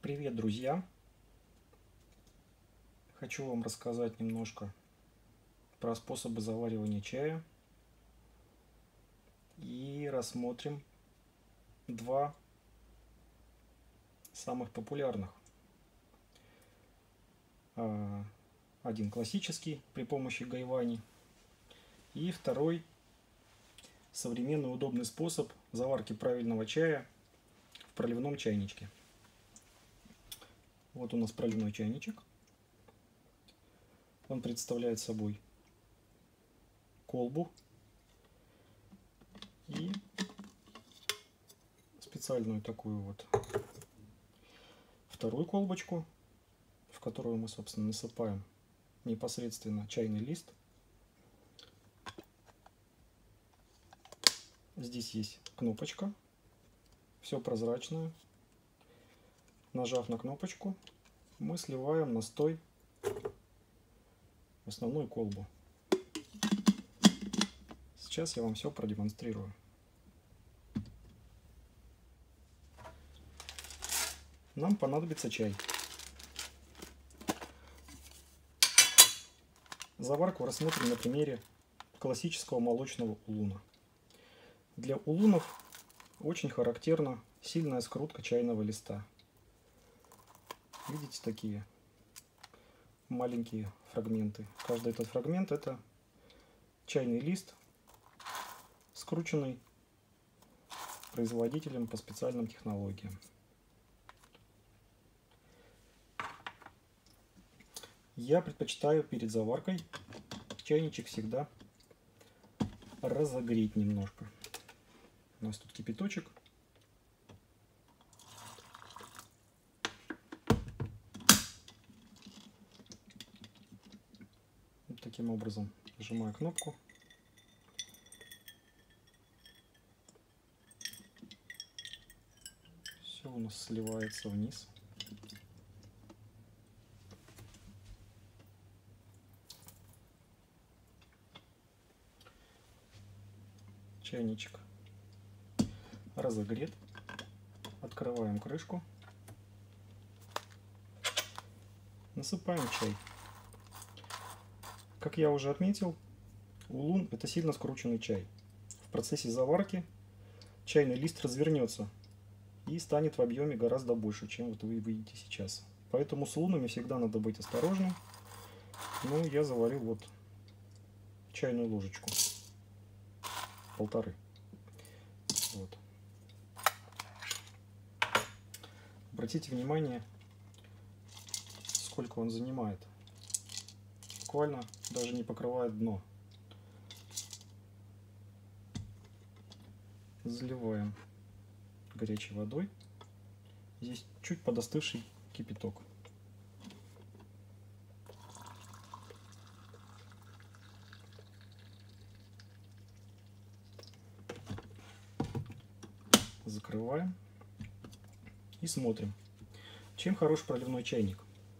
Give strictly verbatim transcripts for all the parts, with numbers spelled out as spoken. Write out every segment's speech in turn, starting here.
Привет, друзья! Хочу вам рассказать немножко про способы заваривания чая и рассмотрим два самых популярных. Один классический при помощи гайвани и второй современный удобный способ заварки правильного чая в проливном чайничке. Вот у нас проливной чайничек. Он представляет собой колбу и специальную такую вот вторую колбочку, в которую мы, собственно, насыпаем непосредственно чайный лист. Здесь есть кнопочка, все прозрачное. Нажав на кнопочку, мы сливаем настой в основную колбу. Сейчас я вам все продемонстрирую. Нам понадобится чай. Заварку рассмотрим на примере классического молочного улуна. Для улунов очень характерна сильная скрутка чайного листа. Видите, такие маленькие фрагменты. Каждый этот фрагмент — это чайный лист, скрученный производителем по специальным технологиям. Я предпочитаю перед заваркой чайничек всегда разогреть немножко. У нас тут кипяточек. Вот таким образом нажимаю кнопку. Все у нас сливается вниз. Чайничек разогрет. Открываем крышку. Насыпаем чай. Как я уже отметил, улун — это сильно скрученный чай. В процессе заварки чайный лист развернется и станет в объеме гораздо больше, чем вот вы видите сейчас. Поэтому с улунами всегда надо быть осторожным. Ну, я заварил вот чайную ложечку. Полторы. Вот. Обратите внимание, сколько он занимает. Буквально даже не покрывает дно. Заливаем горячей водой. Здесь чуть подостывший кипяток. Закрываем и смотрим. Чем хорош проливной чайник?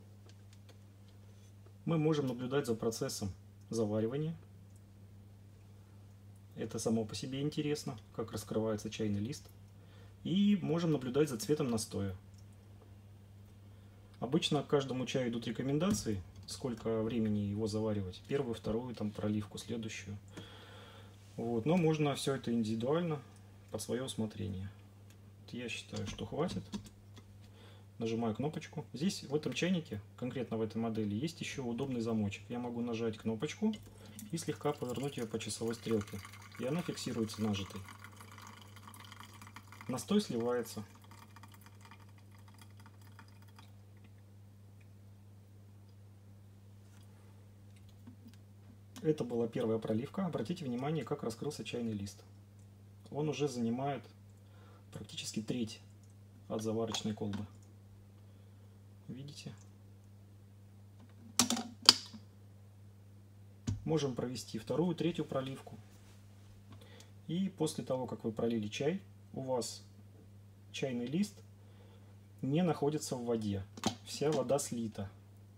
Мы можем наблюдать за процессом заваривания. Это само по себе интересно, как раскрывается чайный лист. И можем наблюдать за цветом настоя. Обычно к каждому чаю идут рекомендации, сколько времени его заваривать. Первую, вторую там проливку, следующую. Вот. Но можно все это индивидуально, под свое усмотрение. Я считаю, что хватит. Нажимаю кнопочку. Здесь в этом чайнике, конкретно в этой модели, есть еще удобный замочек. Я могу нажать кнопочку и слегка повернуть ее по часовой стрелке. И она фиксируется нажатой. Настой сливается. Это была первая проливка. Обратите внимание, как раскрылся чайный лист. Он уже занимает практически треть от заварочной колбы. Видите? Можем провести вторую, третью проливку. И после того, как вы пролили чай, у вас чайный лист не находится в воде. Вся вода слита.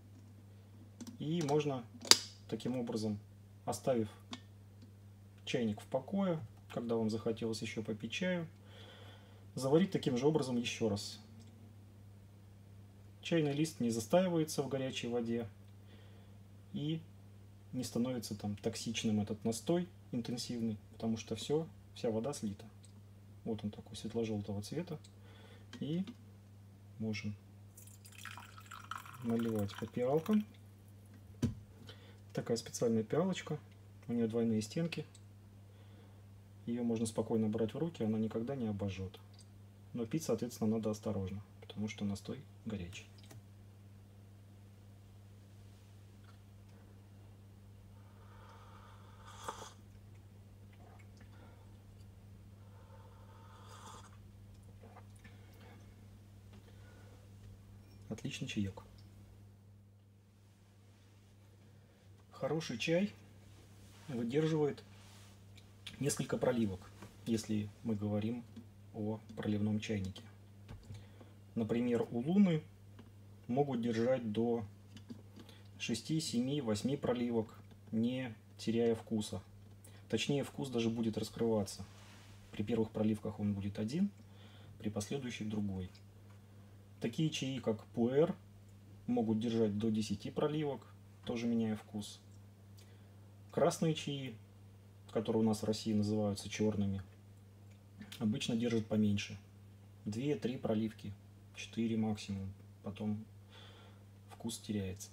И можно таким образом, оставив чайник в покое, когда вам захотелось еще попить чаю, заварить таким же образом еще раз. чайный лист не застаивается в горячей воде и не становится там токсичным этот настой интенсивный, потому что все, вся вода слита. Вот он такой светло-желтого цвета. И можем наливать по пиалкам. Такая специальная пиалочка, у нее двойные стенки. Ее можно спокойно брать в руки, она никогда не обожжет. Но пить, соответственно, надо осторожно, потому что настой горячий. Отличный чаек. Хороший чай выдерживает несколько проливок, если мы говорим о проливном чайнике. Например, у Луны могут держать до шести, семи, восьми проливок, не теряя вкуса. Точнее, вкус даже будет раскрываться. При первых проливках он будет один, при последующих другой. Такие чаи, как пуэр, могут держать до десяти проливок, тоже меняя вкус. Красные чаи, которые у нас в России называются черными, обычно держат поменьше. две-три проливки, четыре максимум. Потом вкус теряется.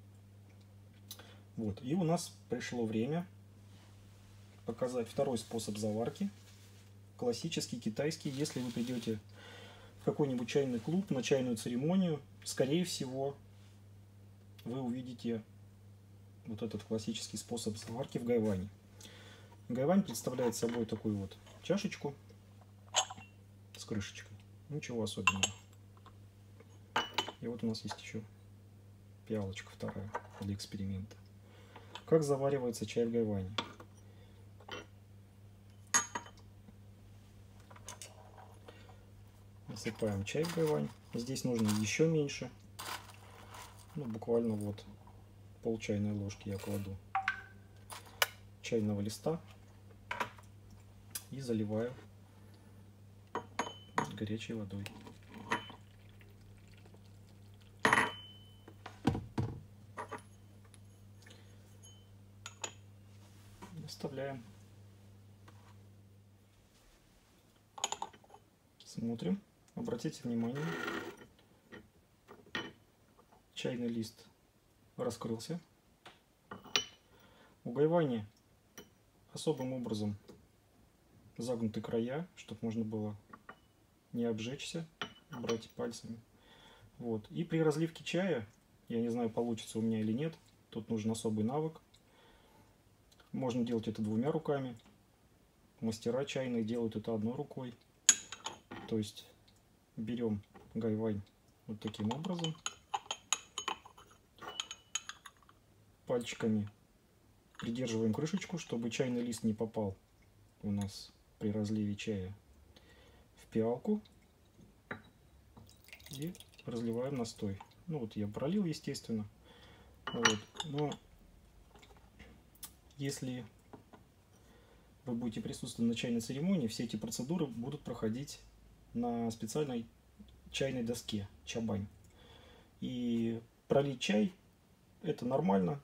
Вот. И у нас пришло время показать второй способ заварки. Классический китайский. Если вы придете в какой-нибудь чайный клуб на чайную церемонию, скорее всего, вы увидите вот этот классический способ заварки в гайване. Гайвань представляет собой такую вот чашечку с крышечкой. Ничего особенного. И вот у нас есть еще пиалочка вторая для эксперимента. Как заваривается чай в гайване? Насыпаем чай в гайвань. Здесь нужно еще меньше. Ну, буквально вот пол чайной ложки я кладу чайного листа и заливаю горячей водой. Оставляем. Смотрим. Обратите внимание, чайный лист раскрылся. У гайвани особым образом загнуты края, чтобы можно было не обжечься, брать пальцами. Вот. И при разливке чая, я не знаю, получится у меня или нет, тут нужен особый навык. Можно делать это двумя руками. Мастера чайные делают это одной рукой. То есть берем гайвань вот таким образом. Пальчиками придерживаем крышечку, чтобы чайный лист не попал у нас при разливе чая в пиалку. И разливаем настой. Ну вот я пролил, естественно. Вот. Но если вы будете присутствовать на чайной церемонии, все эти процедуры будут проходить на специальной чайной доске, чабань. И пролить чай — это нормально.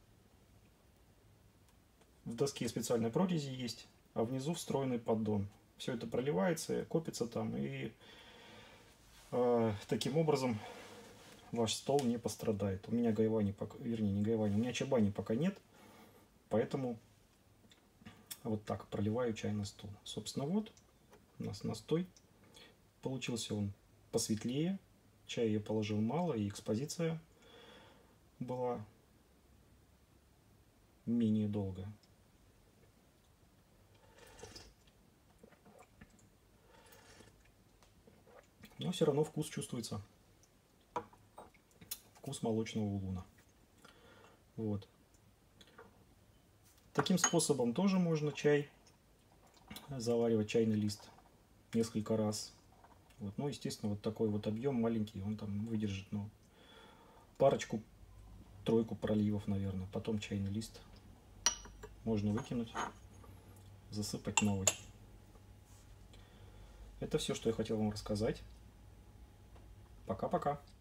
В доске специальные прорези есть, а внизу встроенный поддон. Все это проливается, копится там, и э, таким образом ваш стол не пострадает. У меня гайвани, пока, вернее, не гайвани, у меня чабани пока нет, поэтому вот так проливаю чай на стол. Собственно, вот у нас настой. Получился он посветлее, чай я положил мало, и экспозиция была менее долгая. Но все равно вкус чувствуется. Вкус молочного улуна. Вот. Таким способом тоже можно чай заваривать, чайный лист, несколько раз. Вот. Ну, естественно, вот такой вот объем маленький, он там выдержит, ну, парочку, тройку проливов, наверное. Потом чайный лист можно выкинуть, засыпать новый. Это все, что я хотел вам рассказать. Пока-пока.